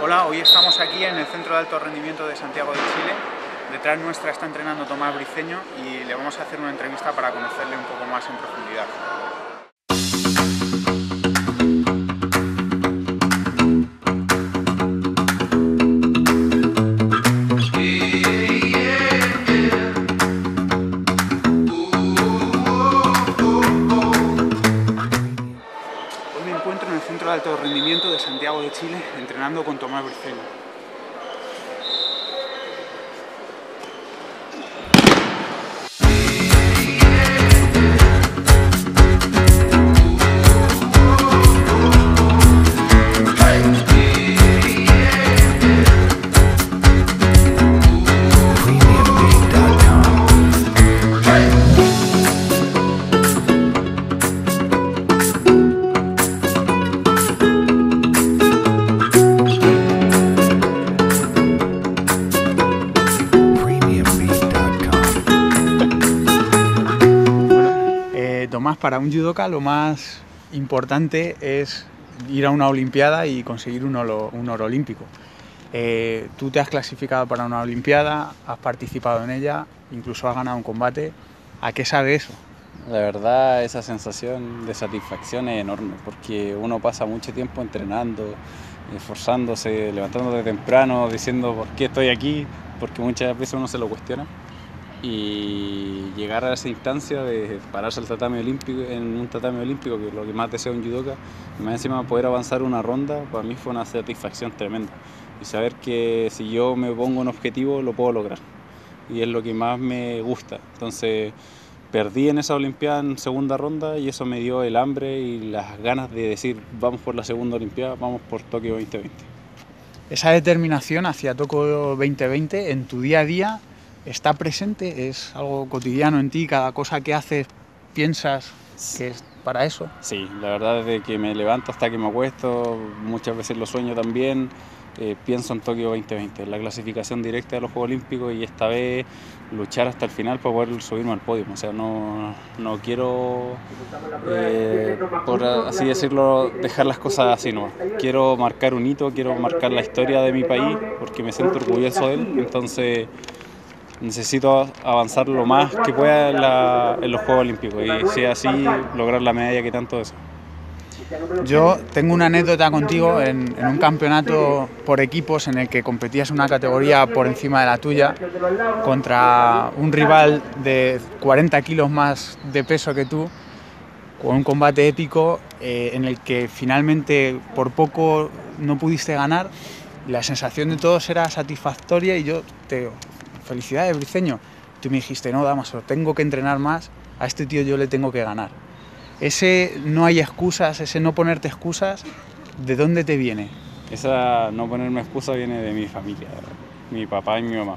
Hola, hoy estamos aquí en el Centro de Alto Rendimiento de Santiago de Chile. Detrás nuestra está entrenando Tomás Briceño y le vamos a hacer una entrevista para conocerle un poco más en profundidad. Hoy me encuentro en el Centro de Alto Rendimiento de Santiago de Chile entrenando con Tomás Briceño. Tomás, para un judoka lo más importante es ir a una olimpiada y conseguir un oro olímpico. Tú te has clasificado para una olimpiada, has participado en ella, incluso has ganado un combate. ¿A qué sabe eso? La verdad, esa sensación de satisfacción es enorme, porque uno pasa mucho tiempo entrenando, esforzándose, levantándose temprano, diciendo por qué estoy aquí, porque muchas veces uno se lo cuestiona. Y llegar a esa instancia de pararse al tatami olímpico, en un tatami olímpico, que es lo que más desea un judoka, y más encima poder avanzar una ronda, para mí fue una satisfacción tremenda. Y saber que si yo me pongo un objetivo, lo puedo lograr. Y es lo que más me gusta. Entonces, perdí en esa olimpiada en segunda ronda y eso me dio el hambre y las ganas de decir, vamos por la segunda olimpiada, vamos por Tokio 2020. Esa determinación hacia Tokio 2020 en tu día a día está presente, es algo cotidiano en ti, cada cosa que haces piensas que es para eso. Sí, la verdad desde que me levanto hasta que me acuesto, muchas veces lo sueño también, pienso en Tokio 2020, la clasificación directa de los Juegos Olímpicos y esta vez luchar hasta el final para poder subirme al podio. O sea, no quiero, por así decirlo, dejar las cosas así, no. Quiero marcar un hito, quiero marcar la historia de mi país porque me siento orgulloso de él, entonces necesito avanzar lo más que pueda en los Juegos Olímpicos y si así lograr la medalla que tanto deseo. Yo tengo una anécdota contigo en un campeonato por equipos en el que competías en una categoría por encima de la tuya contra un rival de 40 kilos más de peso que tú, con un combate épico en el que finalmente por poco no pudiste ganar. La sensación de todos era satisfactoria y yo te digo, felicidades Briceño, tú me dijiste, no Dámaso, tengo que entrenar más, a este tío yo le tengo que ganar. Ese no hay excusas, ese no ponerte excusas, ¿de dónde te viene? Esa no ponerme excusa viene de mi familia, mi papá y mi mamá.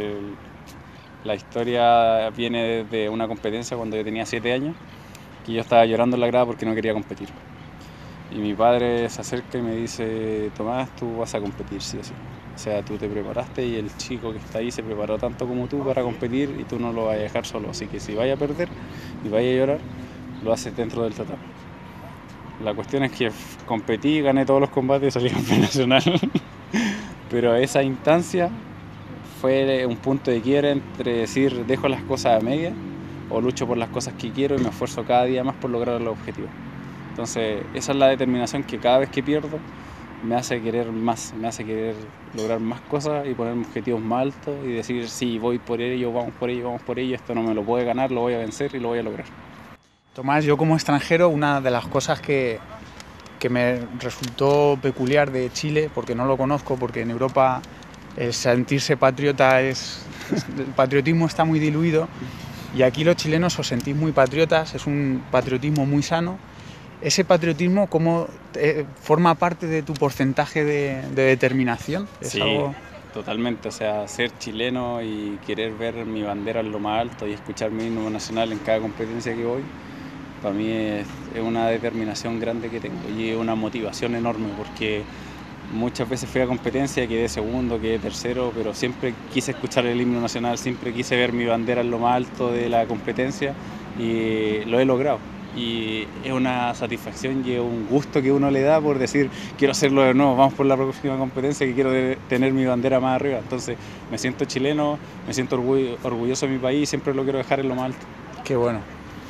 La historia viene desde una competencia cuando yo tenía 7 años, que yo estaba llorando en la grada porque no quería competir. Y mi padre se acerca y me dice, Tomás, tú vas a competir, sí o sí. O sea, tú te preparaste y el chico que está ahí se preparó tanto como tú para competir y tú no lo vas a dejar solo. Así que si vaya a perder y vaya a llorar, lo haces dentro del tatami. La cuestión es que competí, gané todos los combates y salí campeón nacional. Pero esa instancia fue un punto de quiebre entre decir, dejo las cosas a media o lucho por las cosas que quiero y me esfuerzo cada día más por lograr los objetivos. Entonces, esa es la determinación que cada vez que pierdo me hace querer más, me hace querer lograr más cosas y ponerme objetivos más altos y decir, sí, voy por ello, vamos por ello, vamos por ello, esto no me lo puede ganar, lo voy a vencer y lo voy a lograr. Tomás, yo como extranjero, una de las cosas que me resultó peculiar de Chile, porque no lo conozco, porque en Europa el sentirse patriota el patriotismo está muy diluido y aquí los chilenos os sentís muy patriotas, es un patriotismo muy sano. ¿Ese patriotismo cómo forma parte de tu porcentaje de determinación? ¿Es sí, algo... Totalmente. O sea, ser chileno y querer ver mi bandera en lo más alto y escuchar mi himno nacional en cada competencia que voy, para mí es una determinación grande que tengo y es una motivación enorme porque muchas veces fui a competencia, quedé segundo, quedé tercero, pero siempre quise escuchar el himno nacional, siempre quise ver mi bandera en lo más alto de la competencia y lo he logrado. y es una satisfacción y es un gusto que uno le da por decir quiero hacerlo de nuevo, vamos por la próxima competencia que quiero tener mi bandera más arriba. Entonces me siento chileno, me siento orgulloso de mi país y siempre lo quiero dejar en lo más alto. Qué bueno.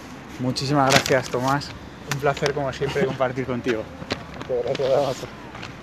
Muchísimas gracias, Tomás. Un placer como siempre compartir contigo. Muchas gracias, Damaso.